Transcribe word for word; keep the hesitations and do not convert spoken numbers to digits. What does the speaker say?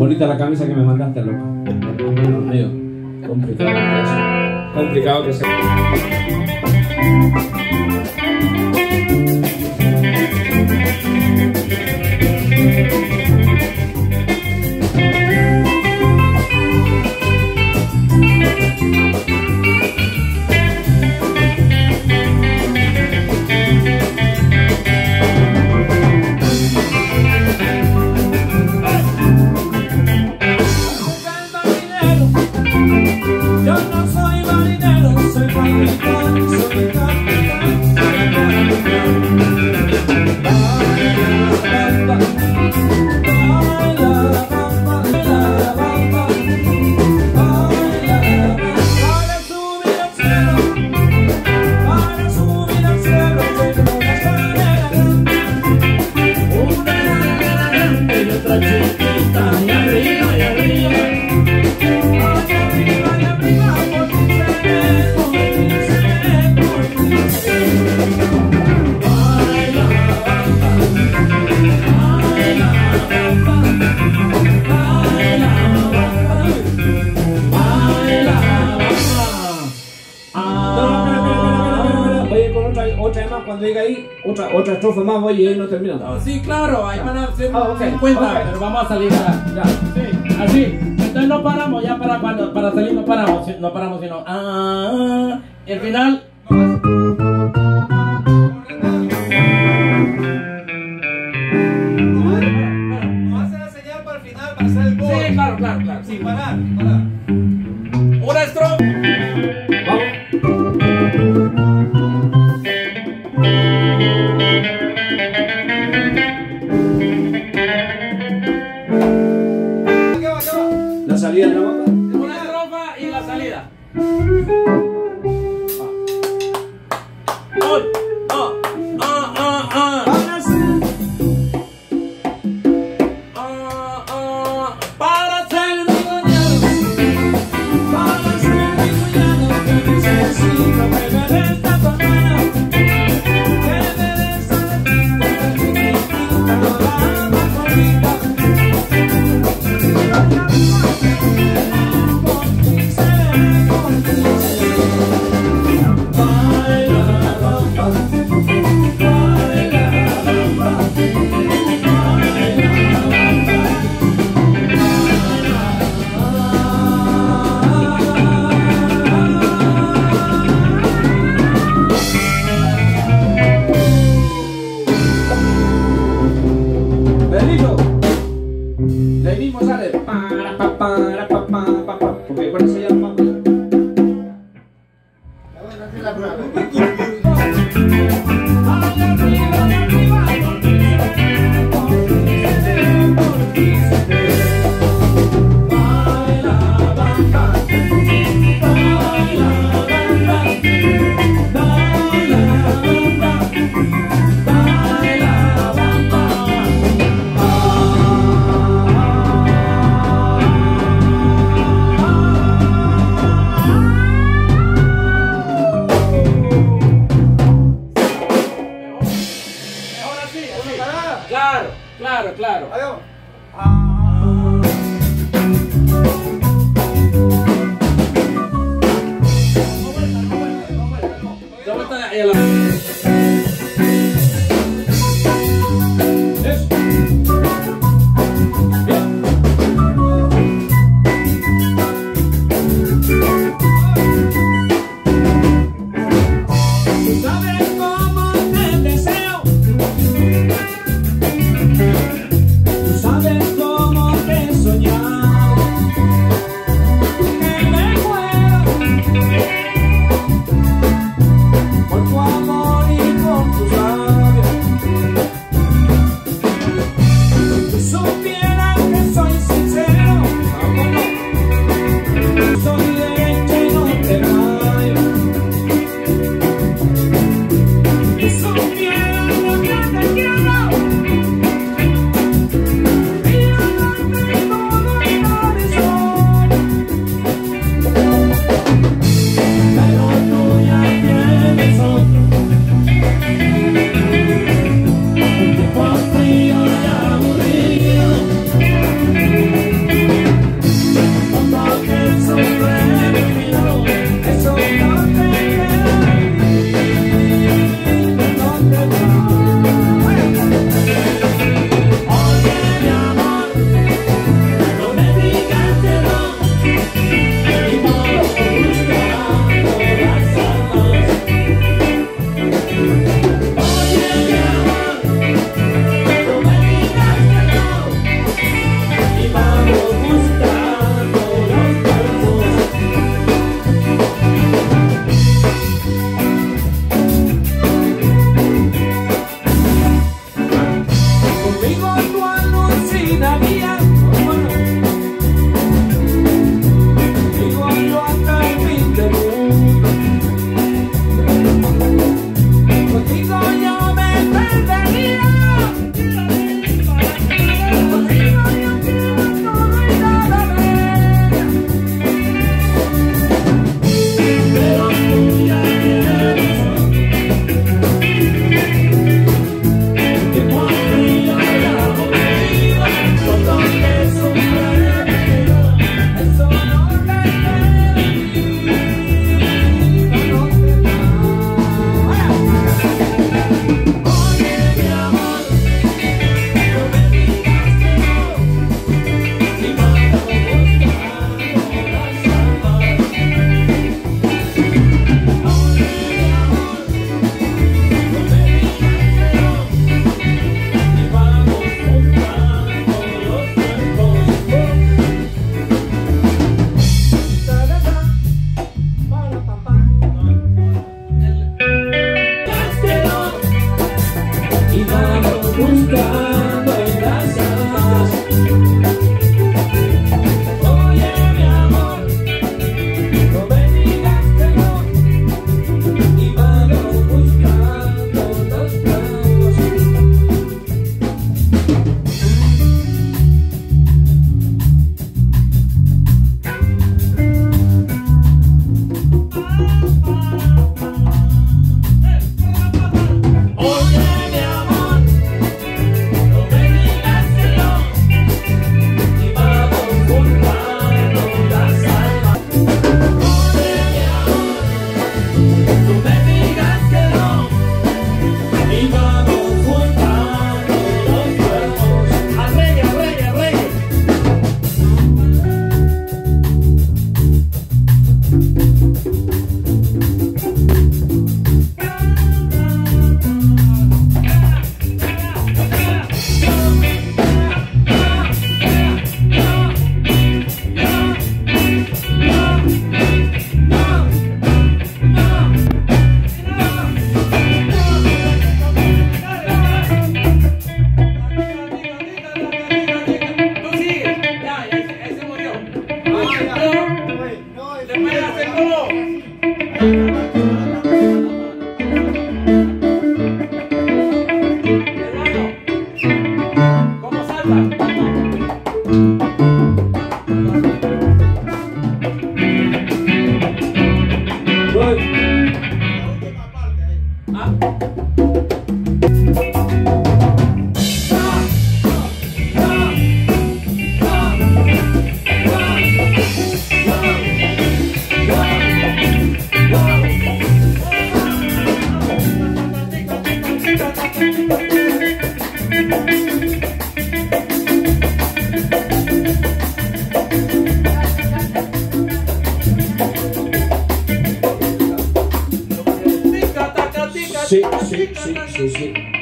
Bonita la camisa que me mandaste, loco. Dios mío, complicado que es. Complicado que sea. Yo no soy marinero, soy capitán, soy capitán, soy para subir al cielo, para subir al cielo, tengo una escalera grande, una escalera grande y otra chiquita, y arriba, y arriba. Cuando diga ahí, otra, otra estrofa más, voy y ahí no termina. Oh, sí, claro, ahí van a hacer ah, okay, cincuenta, okay. Pero vamos a salir a, ya, sí, así. Entonces no paramos, ya para cuando para salir no paramos, no paramos sino ah, el final. No hace la señal para el final, para hacer el gol. Sí, claro, claro, claro. Sin parar, sin parar. Una estrofa. Vamos. La salida de la banda. Una estrofa y la salida. Un, dos, ah, ah, ah. Ah, ah. Para ser mi guñado, Para ser mi cuñado, que necesito que me des esta tu mano, que me des a la chiquitita, la más bonita. De ahí mismo sale para pa para pa pa pa pa, porque con eso ya no más. claro, claro, claro. Adiós. Da vuelta ahí a la... Por tu amor. Sí, sí, sí, sí, sí.